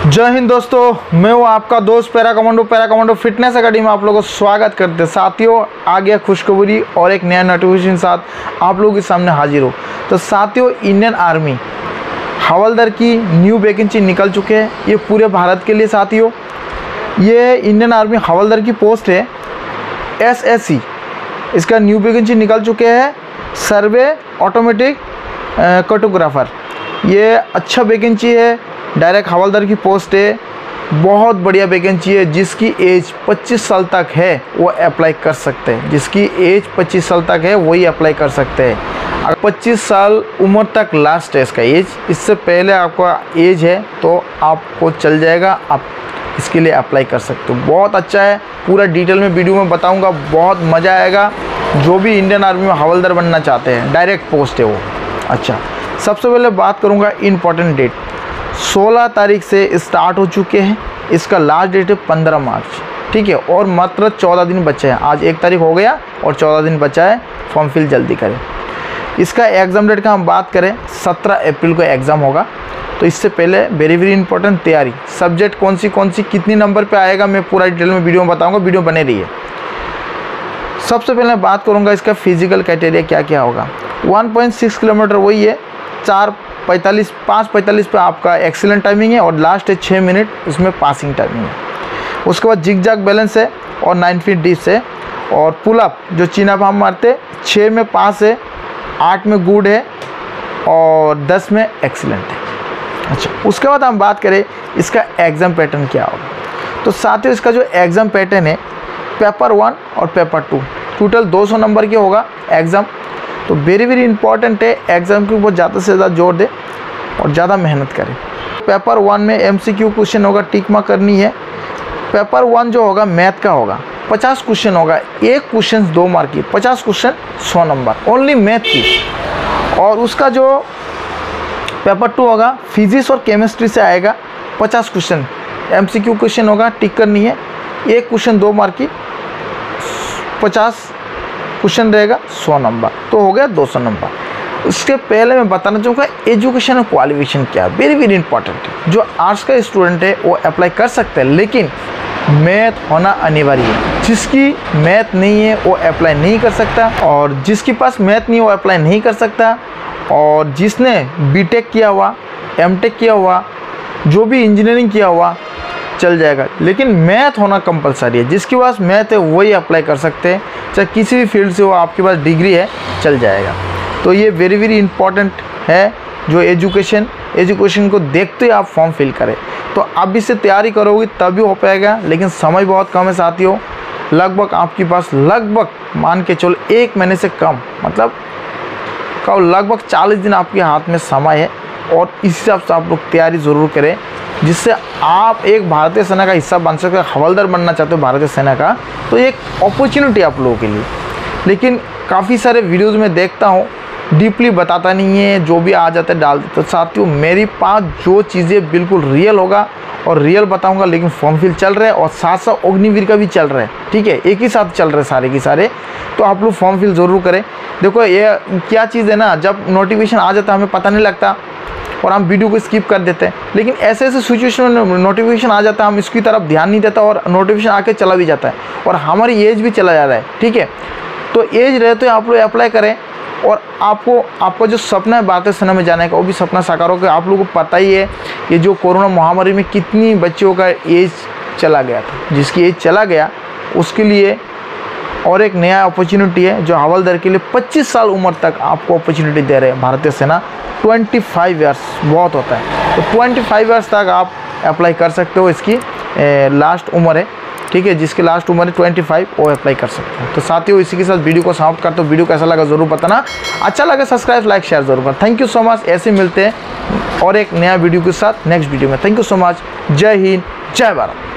जय हिंद दोस्तों, मैं हूँ आपका दोस्त पैरा कमांडो फिटनेस अकेडमी में आप लोगों को स्वागत करते हैं। साथियों, आ गया खुशखबरी और एक नया नोटिफिकेशन साथ आप लोगों के सामने हाजिर हो। तो साथियों, इंडियन आर्मी हवलदार की न्यू वैकेंसी निकल चुके हैं, ये पूरे भारत के लिए। साथियों, ये इंडियन आर्मी हवलदार की पोस्ट है SSC, इसका न्यू वैकेंसी निकल चुके हैं। सर्वे ऑटोमेटिक कार्टोग्राफर, ये अच्छा वैकेंसी है, डायरेक्ट हवलदार की पोस्ट है, बहुत बढ़िया वैकेंसी है। जिसकी एज 25 साल तक है वो अप्लाई कर सकते हैं। जिसकी एज 25 साल तक है वही अप्लाई कर सकते हैं। अगर 25 साल उम्र तक लास्ट है इसका एज, इससे पहले आपका एज है तो आपको चल जाएगा, आप इसके लिए अप्लाई कर सकते हो। बहुत अच्छा है, पूरा डिटेल में वीडियो में बताऊंगा, बहुत मज़ा आएगा। जो भी इंडियन आर्मी में हवलदार बनना चाहते हैं, डायरेक्ट पोस्ट है वो। अच्छा, सबसे पहले बात करूंगा इम्पोर्टेंट डेट। 16 तारीख से स्टार्ट हो चुके हैं, इसका लास्ट डेट है 15 मार्च, ठीक है। और मात्र 14 दिन बचे हैं, आज 1 तारीख हो गया और 14 दिन बचा है। फॉर्म फिल जल्दी करें। इसका एग्ज़ाम डेट का हम बात करें, 17 अप्रैल को एग्ज़ाम होगा। तो इससे पहले वेरी इंपॉर्टेंट तैयारी, सब्जेक्ट कौन सी कितनी नंबर पे आएगा, मैं पूरा डिटेल में वीडियो में बताऊंगा, वीडियो बने रही है। सबसे पहले मैं बात करूंगा इसका फिजिकल क्राइटेरिया क्या क्या होगा। 1.6 किलोमीटर वही है, 5:45 पे आपका एक्सीलेंट टाइमिंग है और लास्ट है 6 मिनट, इसमें पासिंग टाइमिंग है। उसके बाद जिग जैग बैलेंस है और 9 फीट डिप्स है। और पुल अप जो चीन अप हम मारते, 6 में पास है, 8 में गुड है और 10 में एक्सीलेंट है। अच्छा, उसके बाद हम बात करें इसका एग्ज़ाम पैटर्न क्या होगा। तो साथियों, इसका जो एग्ज़ाम पैटर्न है, पेपर 1 और पेपर 2 टोटल 200 नंबर के होगा एग्ज़ाम। तो वेरी इंपॉर्टेंट है, एग्ज़ाम के ऊपर ज़्यादा से ज़्यादा जोर दे और ज़्यादा मेहनत करें। पेपर 1 में MCQ क्वेश्चन होगा, टिक मार्क करनी है। पेपर 1 जो होगा मैथ का होगा, 50 क्वेश्चन होगा, एक क्वेश्चन 2 मार्क की, 50 क्वेश्चन 100 नंबर ओनली मैथ की। और उसका जो पेपर 2 होगा फिजिक्स और केमिस्ट्री से आएगा, 50 क्वेश्चन MCQ क्वेश्चन होगा, टिक करनी है, एक क्वेश्चन 2 मार्क की, 50 क्वेश्चन रहेगा, 100 नंबर, तो हो गया 200 नंबर। उसके पहले मैं बताना चाहूँगा एजुकेशन और क्वालिफिकेशन क्या है, वेरी इंपॉर्टेंट है। जो आर्ट्स का स्टूडेंट है वो अप्लाई कर सकते हैं, लेकिन मैथ होना अनिवार्य है। जिसकी मैथ नहीं है वो अप्लाई नहीं कर सकता, और जिसके पास मैथ नहीं है वो अप्लाई नहीं कर सकता। और जिसने BTech किया हुआ, MTech किया हुआ, जो भी इंजीनियरिंग किया हुआ चल जाएगा, लेकिन मैथ होना कंपलसरी है। जिसके पास मैथ है वही अप्लाई कर सकते हैं, चाहे किसी भी फील्ड से हो, आपके पास डिग्री है चल जाएगा। तो ये वेरी इंपॉर्टेंट है। जो एजुकेशन को देखते ही आप फॉर्म फिल करें, तो आप इससे तैयारी करोगे तभी हो पाएगा, लेकिन समय बहुत कम है साथियों। लगभग आपके पास मान के चलो 1 महीने से कम, मतलब लगभग 40 दिन आपके हाथ में समय है। और इस हिसाब से आप लोग तैयारी ज़रूर करें, जिससे आप एक भारतीय सेना का हिस्सा बन सकते हैं। हवलदार बनना चाहते हो भारतीय सेना का, तो एक अपॉर्चुनिटी आप लोगों के लिए। लेकिन काफ़ी सारे वीडियोज़ में देखता हूँ, डीपली बताता नहीं है, जो भी आ जाता है डाल देते। तो साथियों, मेरे पास जो चीज़ें बिल्कुल रियल होगा और रियल बताऊंगा। लेकिन फॉर्म फिल चल रहा है और साथ साथ अग्निवीर का भी चल रहा है, ठीक है, एक ही साथ चल रहे हैं सारे के सारे। तो आप लोग फॉर्म फिल ज़रूर करें। देखो, ये क्या चीज़ है ना, जब नोटिफिकेशन आ जाता है हमें पता नहीं लगता और हम वीडियो को स्किप कर देते हैं। लेकिन ऐसे सिचुएशन में नोटिफिकेशन आ जाता है, हम इसकी तरफ ध्यान नहीं देता और नोटिफिकेशन आके चला भी जाता है और हमारी एज भी चला जा रहा है, ठीक है। तो एज रहे तो आप लोग अप्लाई करें, और आपका जो सपना है भारतीय सेना में जाने का, वो भी सपना साकार होगा। आप लोगों को पता ही है ये जो कोरोना महामारी में कितनी बच्चों का एज चला गया था। जिसकी एज चला गया उसके लिए और एक नया अपॉर्चुनिटी है, जो हवलदार के लिए 25 साल उम्र तक आपको अपॉर्चुनिटी दे रहे हैं भारतीय सेना। 25 ईयर्स बहुत होता है, तो 25 ईयर्स तक आप अप्लाई कर सकते हो। इसकी लास्ट उम्र है, ठीक है, जिसकी लास्ट उम्र है 25, वो अप्लाई कर सकते हैं। तो साथियों, इसी के साथ वीडियो को समाप्त करते हो। वीडियो कैसा लगा ज़रूर बताना, अच्छा लगा सब्सक्राइब लाइक शेयर ज़रूर करना। Thank you so much. ऐसे मिलते हैं और एक नया वीडियो के साथ नेक्स्ट वीडियो में। Thank you so much. जय हिंद, जय भारत।